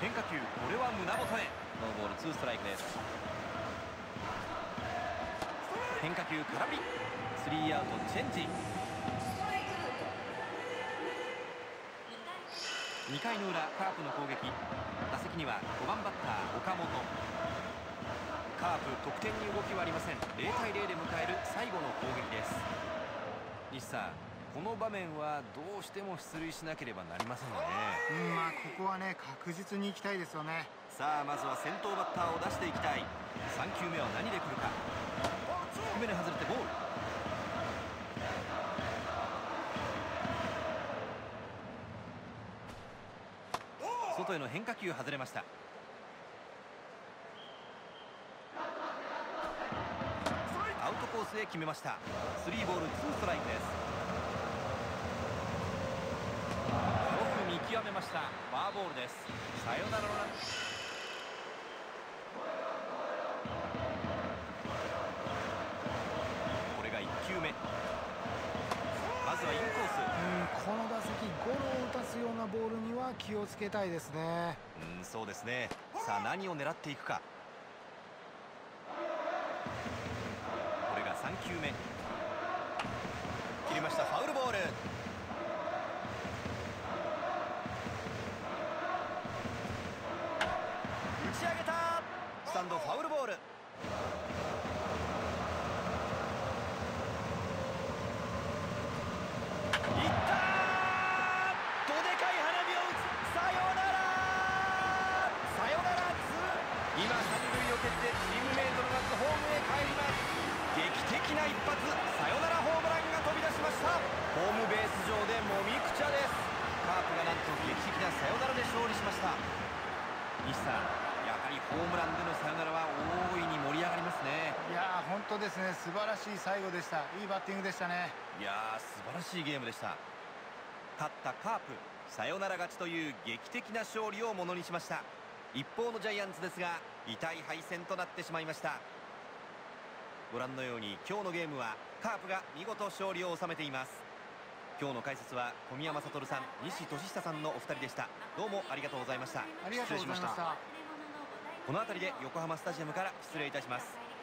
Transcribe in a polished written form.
変化球、これは胸元へ。ノーボール2ストライクです。変化球空振り、スリーアウトチェンジ。2回の裏、カープの攻撃。打席には5番バッター岡本。カープ得点に動きはありません。0対0で迎える最後の攻撃です。西さん、この場面はどうしても出塁しなければなりませんね。 ここはね、確実に行きたいですよね。 さあ、まずは先頭バッターを出していきたい。3球目は何で来るか。低めに外れてボール。外への変化球外れました。アウトコースへ決めました。3ボール2ストライクです。よく見極めました。フォアボールです。サヨナラのラン。これが1球目。まずはインコース。 この打席ゴロを打たすようなボールには気をつけたいですね。 そうですね。さあ、何を狙っていくか。これが3球目。切りました。ファウルボール。打ち上げた。スタンドファウルボール。いった。どでかい花火を打つ。サヨナラ。サヨナラ2。今三塁を蹴ってチームメイトの待つホームへ帰ります。劇的な一発、サヨナラホームランが飛び出しました。ホームベース上でもみくちゃです。カープがなんと劇的なサヨナラで勝利しました。西さん、やはりホームランでのサヨナラは大いに盛り上がりますね。 本当ですね。素晴らしい最後でした。いいバッティングでしたね。 素晴らしいゲームでした。勝ったカープ、サヨナラ勝ちという劇的な勝利をものにしました。一方のジャイアンツですが、痛い敗戦となってしまいました。ご覧のように今日のゲームはカープが見事勝利を収めています。今日の解説は小宮山悟さん、西俊久さんのお二人でした。どうもありがとうございました。 ありがとうございました。 この辺りで横浜スタジアムから失礼いたします。